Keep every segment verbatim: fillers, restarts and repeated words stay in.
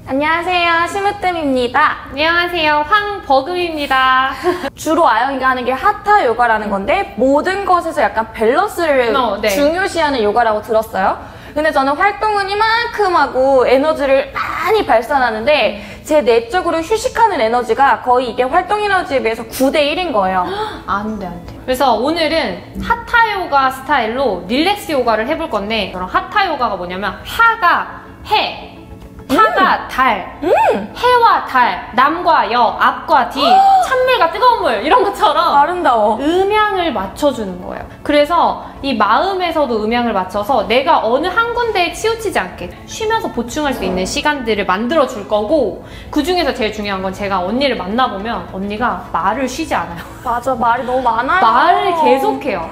안녕하세요, 심으뜸입니다. 안녕하세요, 황버금입니다. 주로 아영이가 하는 게 하타 요가라는 건데 모든 것에서 약간 밸런스를 어, 네. 중요시하는 요가라고 들었어요. 근데 저는 활동은 이만큼 하고 에너지를 많이 발산하는데 제 내적으로 휴식하는 에너지가 거의 이게 활동 에너지에 비해서 구 대 일인 거예요. 안 돼, 안 돼. 그래서 오늘은 하타 요가 스타일로 릴렉스 요가를 해볼 건데, 그럼 하타 요가가 뭐냐면 하가 해, 타가 음. 달, 음. 해와 달, 남과 여, 앞과 뒤, 찬물과 뜨거운 물 이런 것처럼 아름다워. 음향을 맞춰주는 거예요. 그래서 이 마음에서도 음향을 맞춰서 내가 어느 한 군데에 치우치지 않게 쉬면서 보충할 수 있는 시간들을 만들어 줄 거고, 그 중에서 제일 중요한 건 제가 언니를 만나보면 언니가 말을 쉬지 않아요. 맞아, 말이 너무 많아요. 말을 계속해요.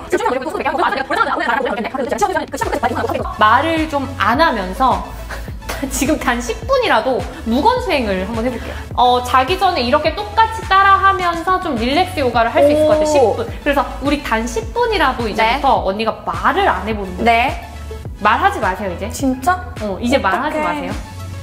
말을 좀 안 하면서 지금 단 십 분이라도 무건수행을 한번 해볼게요. 어, 자기 전에 이렇게 똑같이 따라하면서 좀 릴렉스 요가를 할 수 있을 것 같아요. 십 분. 그래서 우리 단 십 분이라도 이제부터 네. 언니가 말을 안 해보는 거예요. 네. 말하지 마세요, 이제. 진짜? 어, 이제 어떡해. 말하지 마세요.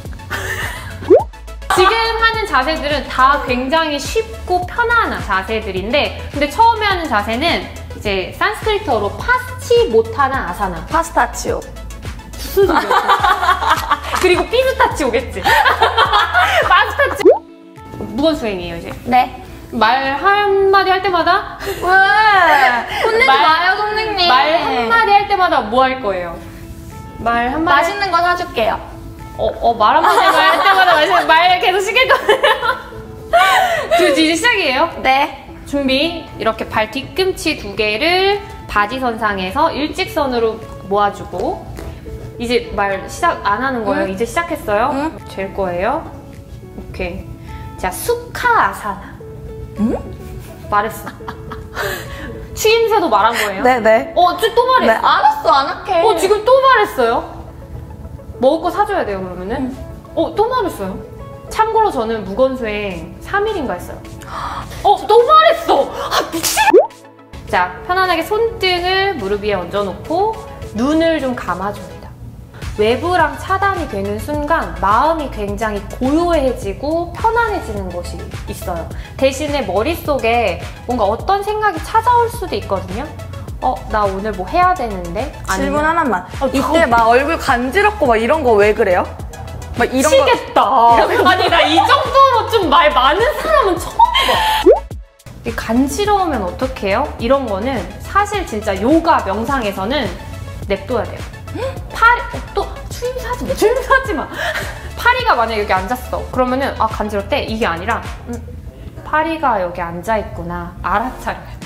지금 하는 자세들은 다 굉장히 쉽고 편안한 자세들인데, 근데 처음에 하는 자세는 이제 산스크리트어로 파스치모타나 아사나. 파스타치오. 무슨 소리야? 그리고 피스타치오겠지. 파스타치오. 무건수행이에요, 이제. 네. 말 한마디 할 때마다 왜? 혼내지 마요, 선생님. 말 한마디 할 때마다 뭐 할 거예요? 말 한마디 맛있는 거 사줄게요. 어, 어, 말 한마디 할 때마다 맛있는 말 계속 시킬 거예요. 저 이제 시작이에요. 네. 준비. 이렇게 발 뒤꿈치 두 개를 바지선상에서 일직선으로 모아주고, 이제 말 시작 안 하는 거예요. 응? 이제 시작했어요. 응? 잴 거예요. 오케이. 자, 수카아사나. 응? 말했어. 추임새도 말한 거예요. 네네. 어, 또 말했어. 네, 알았어, 안 할게. 어, 지금 또 말했어요. 먹을 거 사줘야 돼요, 그러면은. 응. 어, 또 말했어요. 참고로 저는 무건수행 삼 일인가 했어요. 어, 또 말했어. 아, 미친. 자, 편안하게 손등을 무릎 위에 얹어놓고 눈을 좀 감아줍니다. 외부랑 차단이 되는 순간 마음이 굉장히 고요해지고 편안해지는 것이 있어요. 대신에 머릿속에 뭔가 어떤 생각이 찾아올 수도 있거든요. 어, 나 오늘 뭐 해야 되는데? 질문 하나만. 어, 이때 막 얼굴 간지럽고 막 이런 거 왜 그래요? 막 이런 미치겠다. 거... 아니, 나 이 정도로 좀 말 많은 사람은 처음 봐. 간지러우면 어떡해요? 이런 거는 사실 진짜 요가 명상에서는 냅둬야 돼요. 팔이, 어, 또 추임새 하지 마, 추임새 하지 마. 파리가 만약에 여기 앉았어. 그러면은 아, 간지럽대? 이게 아니라 음, 파리가 여기 앉아있구나. 알아차려야 돼.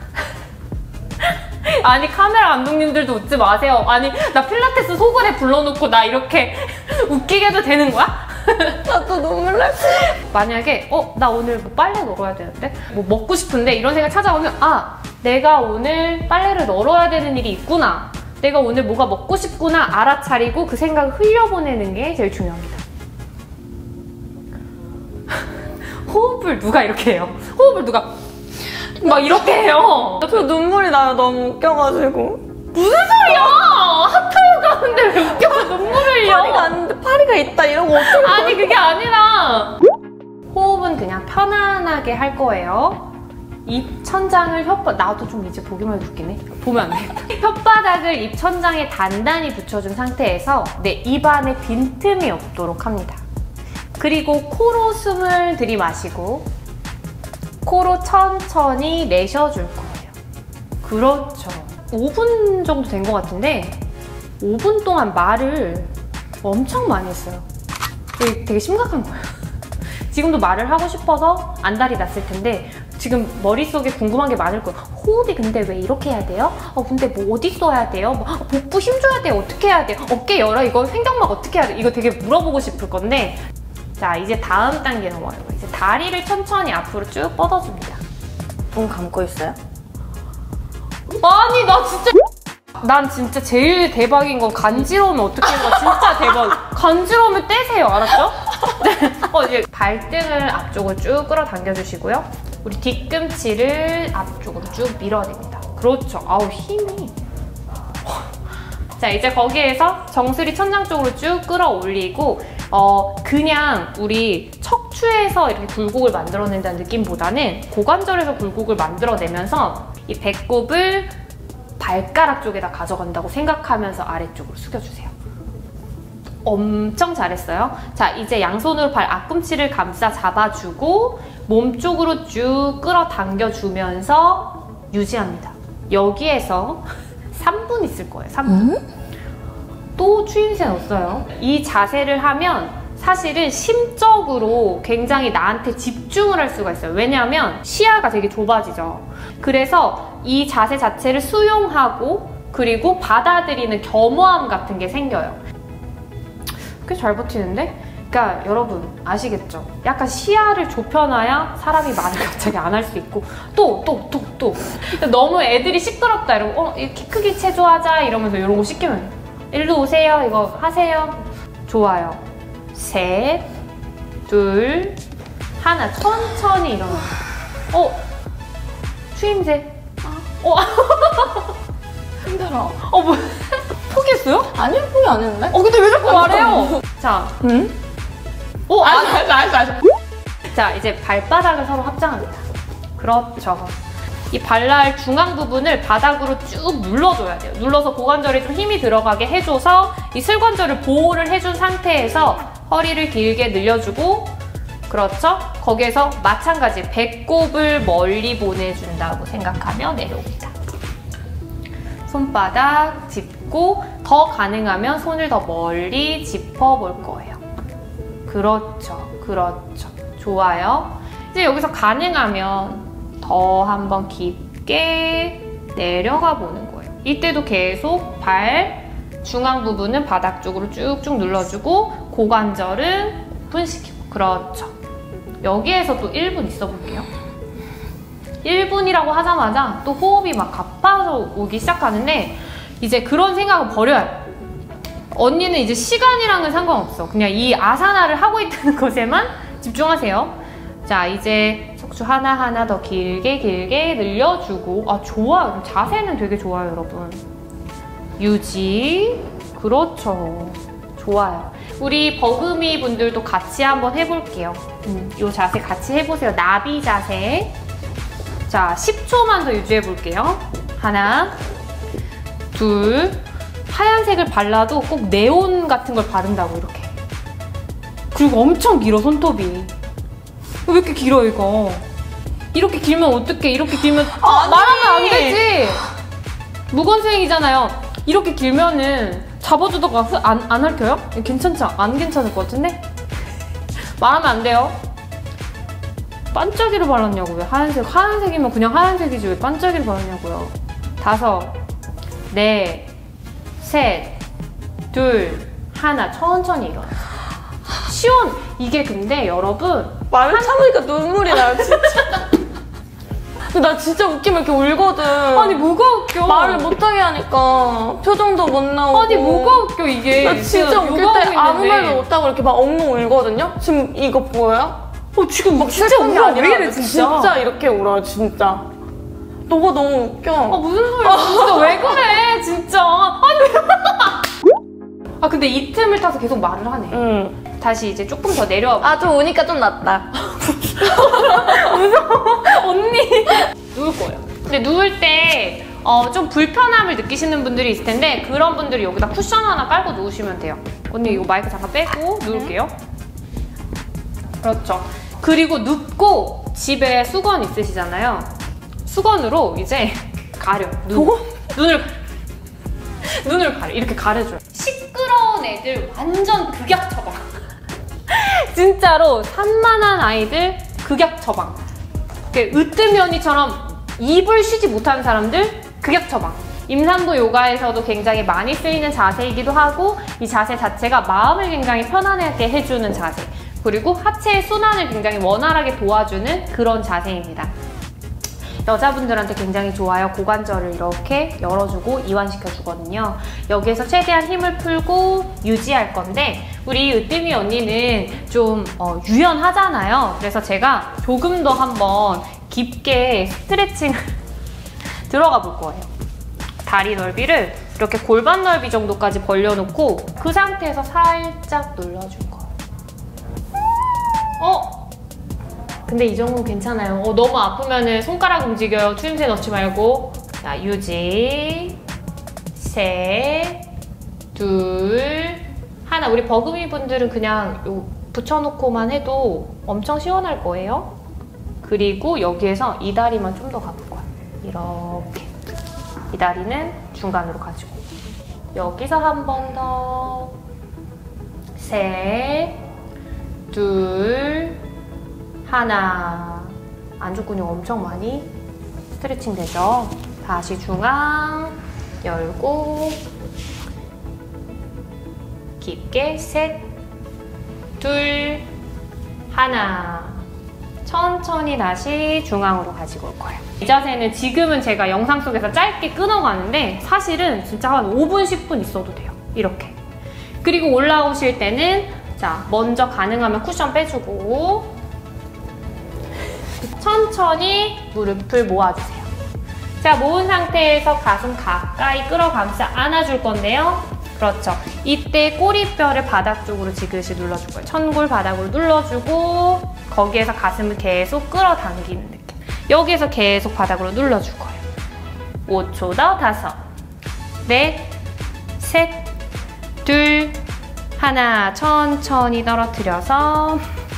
아니, 카메라 감독님들도 웃지 마세요. 아니, 나 필라테스 소그레 불러놓고 나 이렇게 웃기게 해도 되는 거야? 나 또 눈물 날 거야. 만약에 어, 나 오늘 뭐 빨래 널어야 되는데? 뭐 먹고 싶은데? 이런 생각 찾아오면 아, 내가 오늘 빨래를 널어야 되는 일이 있구나. 내가 오늘 뭐가 먹고 싶구나 알아차리고 그 생각을 흘려보내는 게 제일 중요합니다. 호흡을 누가 이렇게 해요? 호흡을 누가 막 이렇게 해요. 저 눈물이 나요, 너무 웃겨가지고. 무슨 소리야! 하타요가 하는데 왜 웃겨서 눈물을 흘려? 파리가 아닌데 파리가 있다 이런 거 어떻게 아니, 그게 아니라 호흡은 그냥 편안하게 할 거예요. 입 천장을 혓바닥, 나도 좀 이제 보기만 해도 웃기네. 보면 안 되겠다. 혓바닥을 입 천장에 단단히 붙여준 상태에서 내 입 안에 빈틈이 없도록 합니다. 그리고 코로 숨을 들이마시고 코로 천천히 내쉬어줄 거예요. 그렇죠. 오 분 정도 된 것 같은데 오 분 동안 말을 엄청 많이 했어요. 되게, 되게 심각한 거예요. 지금도 말을 하고 싶어서 안달이 났을 텐데 지금 머릿속에 궁금한 게 많을 거예요. 호흡이 근데 왜 이렇게 해야 돼요? 어, 근데 뭐 어디 써야 돼요? 뭐, 복부 힘줘야 돼요? 어떻게 해야 돼요? 어깨 열어? 이거 횡격막 어떻게 해야 돼? 이거 되게 물어보고 싶을 건데, 자, 이제 다음 단계 넘어요. 이제 다리를 천천히 앞으로 쭉 뻗어줍니다. 눈 감고 있어요? 아니, 나 진짜 난 진짜 제일 대박인 건 간지러우면 어떻게 해요? 진짜 대박. 간지러우면 떼세요. 알았죠? 어, 이제 발등을 앞쪽으로 쭉 끌어당겨주시고요. 우리 뒤꿈치를 앞쪽으로 쭉 밀어냅니다. 그렇죠. 아우, 힘이. 자, 이제 거기에서 정수리 천장 쪽으로 쭉 끌어올리고 어, 그냥 우리 척추에서 이렇게 굴곡을 만들어낸다는 느낌보다는 고관절에서 굴곡을 만들어내면서 이 배꼽을 발가락 쪽에다 가져간다고 생각하면서 아래쪽으로 숙여주세요. 엄청 잘했어요. 자, 이제 양손으로 발 앞꿈치를 감싸 잡아주고 몸 쪽으로 쭉 끌어당겨주면서 유지합니다. 여기에서 삼 분 있을 거예요. 삼 분. 음? 또 추임새 넣었어요. 이 자세를 하면 사실은 심적으로 굉장히 나한테 집중을 할 수가 있어요. 왜냐하면 시야가 되게 좁아지죠. 그래서 이 자세 자체를 수용하고 그리고 받아들이는 겸허함 같은 게 생겨요. 꽤 잘 버티는데? 그러니까 여러분 아시겠죠? 약간 시야를 좁혀놔야 사람이 말을 갑자기 안 할 수 있고 또 또 또 또 너무 애들이 시끄럽다 이러고 어, 키 크기 체조하자 이러면서 이런 거 시키면 일로 오세요 이거 하세요. 좋아요. 셋, 둘, 하나. 천천히 일어나. 어? 추임새. 어? 힘들어. 어 뭐? 포기했어요? 아니요, 포기 안 했는데? 어 근데 왜 자꾸 말해요? 자, 응? 오, 알았어, 알았어, 알았어, 알았어. 자, 이제 발바닥을 서로 합장합니다. 그렇죠. 이 발날 중앙 부분을 바닥으로 쭉 눌러줘야 돼요. 눌러서 고관절에 좀 힘이 들어가게 해줘서 이 슬관절을 보호를 해준 상태에서 허리를 길게 늘려주고 그렇죠? 거기에서 마찬가지 배꼽을 멀리 보내준다고 생각하며 내려옵니다. 손바닥 짚고 더 가능하면 손을 더 멀리 짚어볼 거예요. 그렇죠. 그렇죠. 좋아요. 이제 여기서 가능하면 더 한번 깊게 내려가 보는 거예요. 이때도 계속 발 중앙 부분은 바닥 쪽으로 쭉쭉 눌러주고 고관절은 오픈시키고 그렇죠. 여기에서 또 일 분 있어 볼게요. 일 분이라고 하자마자 또 호흡이 막 가빠져 오기 시작하는데 이제 그런 생각은 버려요. 언니는 이제 시간이랑은 상관없어. 그냥 이 아사나를 하고 있다는 것에만 집중하세요. 자, 이제 척추 하나하나 더 길게 길게 늘려주고 아, 좋아요. 자세는 되게 좋아요, 여러분. 유지. 그렇죠. 좋아요. 우리 버금이 분들도 같이 한번 해볼게요. 음, 이 자세 같이 해보세요. 나비 자세. 자, 십 초만 더 유지해볼게요. 하나, 둘, 하얀색을 발라도 꼭 네온 같은 걸 바른다고 이렇게. 그리고 엄청 길어, 손톱이. 왜 이렇게 길어, 이거? 이렇게 길면 어떡해? 이렇게 길면 아, 말하면 안 되지! 무건수행이잖아요. 이렇게 길면은 잡아주다가 안, 안 핥혀요? 괜찮지? 안 괜찮을 것 같은데? 말하면 안 돼요. 반짝이를 발랐냐고. 왜 하얀색? 하얀색이면 그냥 하얀색이지 왜 반짝이를 발랐냐고요. 다섯, 넷, 셋, 둘, 하나. 천천히 일어나. 시원! 이게 근데 여러분 말을 참으니까 눈물이 나요, 진짜. 나 진짜 웃기면 이렇게 울거든. 아니 뭐가 웃겨? 말을 못하게 하니까 표정도 못 나오고. 아니 뭐가 웃겨 이게. 나 진짜 웃길 때 아무 말도 못하고 이렇게 막 엉엉 울거든요? 지금 이거 보여요? 어 지금 막 진짜 울어. 왜 이래 진짜. 진짜 이렇게 울어요, 진짜. 너가 너무 웃겨. 아 무슨 소리야. 진짜 왜 그래 진짜. 아니 아 근데 이 틈을 타서 계속 말을 하네. 응. 다시 이제 조금 더 내려와. 아 좀 우니까 좀 낫다. 무서워. 언니. 누울 거예요. 근데 누울 때 어, 좀 불편함을 느끼시는 분들이 있을 텐데 그런 분들이 여기다 쿠션 하나 깔고 누우시면 돼요. 언니 이거 마이크 잠깐 빼고 누울게요. 그렇죠. 그리고 눕고 집에 수건 있으시잖아요. 수건으로 이제 가려. 눈. 눈을 눈을 가려. 이렇게 가려줘요. 시끄러운 애들 완전 극약 처방. 진짜로 산만한 아이들 극약 처방. 으뜸연이처럼 입을 쉬지 못하는 사람들 극약 처방. 임산부 요가에서도 굉장히 많이 쓰이는 자세이기도 하고 이 자세 자체가 마음을 굉장히 편안하게 해주는 자세. 그리고 하체의 순환을 굉장히 원활하게 도와주는 그런 자세입니다. 여자분들한테 굉장히 좋아요. 고관절을 이렇게 열어주고 이완시켜주거든요. 여기에서 최대한 힘을 풀고 유지할 건데 우리 으뜸이 언니는 좀 어, 유연하잖아요. 그래서 제가 조금 더 한번 깊게 스트레칭을 들어가 볼 거예요. 다리 넓이를 이렇게 골반 넓이 정도까지 벌려놓고 그 상태에서 살짝 눌러줄 거예요. 근데 이 정도는 괜찮아요. 어, 너무 아프면은 손가락 움직여요. 추임새 넣지 말고. 자, 유지. 셋, 둘, 하나. 우리 버금이 분들은 그냥 요 붙여놓고만 해도 엄청 시원할 거예요. 그리고 여기에서 이 다리만 좀 더 가볼 거야. 이렇게. 이 다리는 중간으로 가지고. 여기서 한 번 더. 셋, 둘, 하나. 안쪽 근육 엄청 많이 스트레칭 되죠? 다시 중앙 열고 깊게 셋, 둘, 하나. 천천히 다시 중앙으로 가지고 올 거예요. 이 자세는 지금은 제가 영상 속에서 짧게 끊어가는데 사실은 진짜 한 오 분, 십 분 있어도 돼요. 이렇게. 그리고 올라오실 때는 자, 먼저 가능하면 쿠션 빼주고 천천히 무릎을 모아주세요. 자, 모은 상태에서 가슴 가까이 끌어감싸 안아줄 건데요. 그렇죠. 이때 꼬리뼈를 바닥 쪽으로 지그시 눌러줄 거예요. 천골 바닥으로 눌러주고 거기에서 가슴을 계속 끌어당기는 느낌. 여기에서 계속 바닥으로 눌러줄 거예요. 오 초 더. 다섯, 넷, 셋, 둘, 하나. 천천히 떨어뜨려서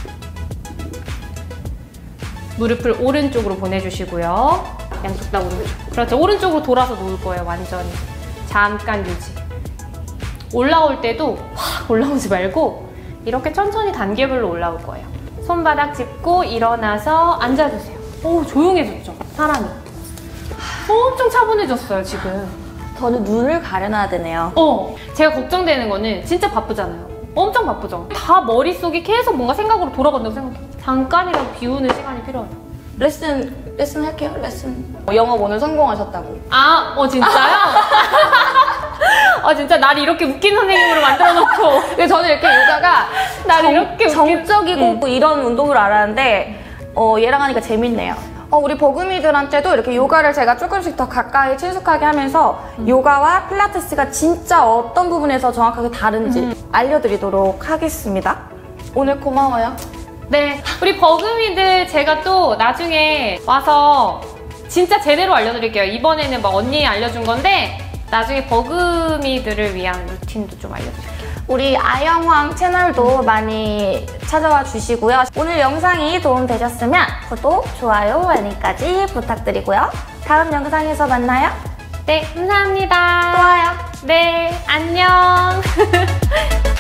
무릎을 오른쪽으로 보내주시고요. 양쪽 다 오른쪽. 그렇죠. 오른쪽으로 돌아서 놓을 거예요. 완전히. 잠깐 유지. 올라올 때도 확 올라오지 말고 이렇게 천천히 단계별로 올라올 거예요. 손바닥 짚고 일어나서 앉아주세요. 오, 조용해졌죠? 사람이. 엄청 차분해졌어요, 지금. 저는 눈을 가려놔야 되네요. 어, 제가 걱정되는 거는 진짜 바쁘잖아요. 엄청 바쁘죠? 다 머릿속이 계속 뭔가 생각으로 돌아간다고 생각해요. 잠깐이라도 비우는 시간이 필요해요. 레슨, 레슨 할게요, 레슨. 영업 오늘 성공하셨다고. 아, 어, 진짜요? 아, 진짜 날 이렇게 웃긴 선생님으로 만들어 놓고. 근데 저는 이렇게 요가가 날 정, 이렇게 정적이고 응. 이런 운동을 알았는데 어, 얘랑 하니까 재밌네요. 어, 우리 버금이들한테도 이렇게 요가를 제가 조금씩 더 가까이 친숙하게 하면서 음. 요가와 필라테스가 진짜 어떤 부분에서 정확하게 다른지 음. 알려드리도록 하겠습니다. 오늘 고마워요. 네, 우리 버금이들 제가 또 나중에 와서 진짜 제대로 알려드릴게요. 이번에는 막 언니 알려준 건데 나중에 버금이들을 위한 루틴도 좀 알려드릴게요. 우리 아영황 채널도 많이 찾아와 주시고요. 오늘 영상이 도움되셨으면 구독, 좋아요, 알림까지 부탁드리고요. 다음 영상에서 만나요. 네, 감사합니다. 또 와요. 네, 안녕.